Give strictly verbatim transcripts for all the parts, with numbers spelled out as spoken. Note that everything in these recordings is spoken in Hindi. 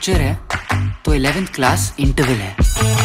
लेक्चर है तो इलेवेंथ क्लास इंटरवल है।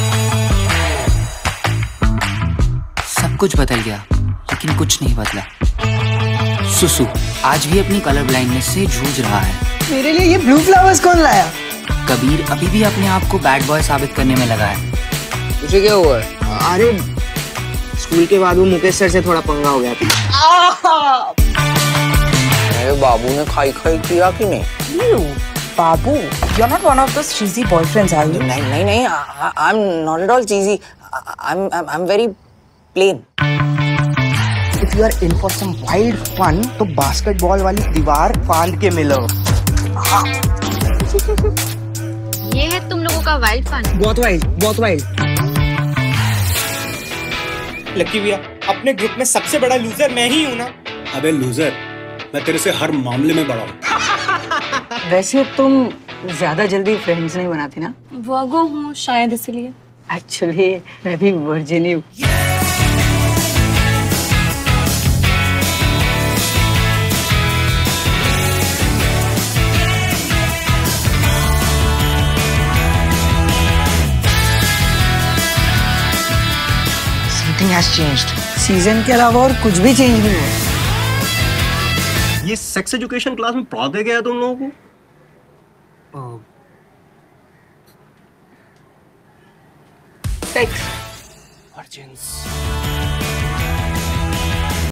सब कुछ बदल गया लेकिन कुछ नहीं बदला। सुसु आज भी अपनी कलर ब्लाइंडनेस से जूझ रहा है। मेरे लिए ये ब्लू फ्लावर्स कौन लाया? कबीर अभी भी अपने आप को बैड बॉय साबित करने में लगा है। तुझे क्या हुआ है? अरे स्कूल के बाद वो मुकेश सर से थोड़ा पंगा हो गया था। मेरे बाबू ने खाई खाई किया कि नहीं? You, Babu, you're not one of those cheesy boyfriends, are you? नहीं नहीं नहीं, I'm not at all cheesy. I'm I'm I'm very plain. If you are in for some wild fun, तो बास्केटबॉल वाली दीवार फांद के मिलो। ये है तुम लोगों का वाइल्ड फन। बहुत वाइल्ड, बहुत वाइल्ड। लकी भैया, अपने ग्रुप में सबसे बड़ा लूजर मैं ही हूँ ना। अबे लूजर, मैं तेरे से हर मामले में बड़ा हूँ। वैसे तुम ज्यादा जल्दी फ्रेंड्स नहीं बनाती ना? वर्गो हूँ शायद इसलिए। एक्चुअली मैं भी वर्जिन हूँ। Something has changed. सीजन के अलावा और कुछ भी चेंज नहीं हुआ। ये सेक्स एजुकेशन क्लास में पढ़ा दे गया तुम लोगों को? सेक्स। वर्जिन्स।